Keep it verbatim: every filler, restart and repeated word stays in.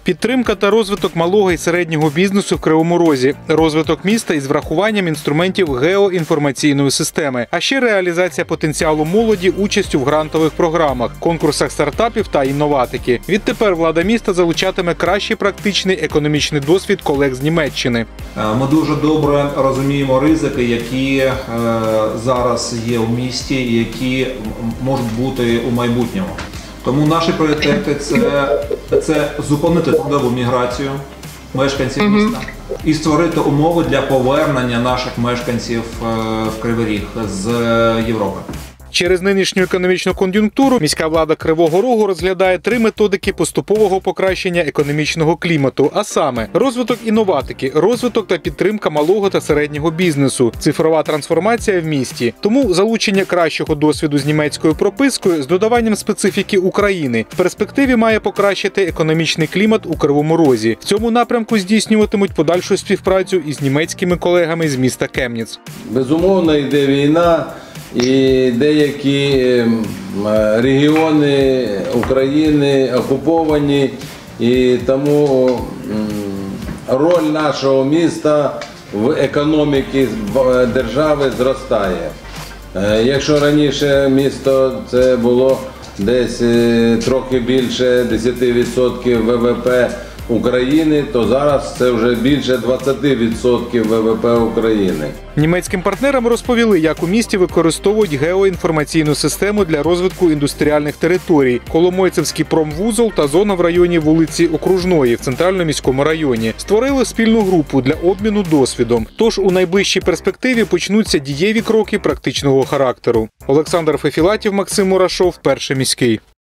Підтримка та розвиток малого і середнього бізнесу в Кривому Розі, розвиток міста із врахуванням інструментів геоінформаційної системи, а ще реалізація потенціалу молоді участю в грантових програмах, конкурсах стартапів та інноватики. Відтепер влада міста залучатиме кращий практичний економічний досвід колег з Німеччини. Ми дуже добре розуміємо ризики, які зараз є в місті і які можуть бути у майбутньому. Тому наші пріоритети – це, це зупинити трудову міграцію мешканців міста і створити умови для повернення наших мешканців в Кривий Ріг з Європи. Через нинішню економічну кон'юнктуру міська влада Кривого Рогу розглядає три методики поступового покращення економічного клімату, а саме розвиток інноватики, розвиток та підтримка малого та середнього бізнесу, цифрова трансформація в місті. Тому залучення кращого досвіду з німецькою пропискою з додаванням специфіки України в перспективі має покращити економічний клімат у Кривому Розі. В цьому напрямку здійснюватимуть подальшу співпрацю із німецькими колегами з міста Кемніц. Безумовно, йде війна. І деякі регіони України окуповані, і тому роль нашого міста в економіці держави зростає. Якщо раніше місто це було десь трохи більше десять відсотків ВВП України, то зараз це вже більше двадцять відсотків ВВП України. Німецьким партнерам розповіли, як у місті використовують геоінформаційну систему для розвитку індустріальних територій, Коломойцевський промвузол та зона в районі вулиці Окружної в Центральному міському районі. Створили спільну групу для обміну досвідом. Тож у найближчій перспективі почнуться дієві кроки практичного характеру. Олександр Фефілатів, Максим Мурашов, Перший міський.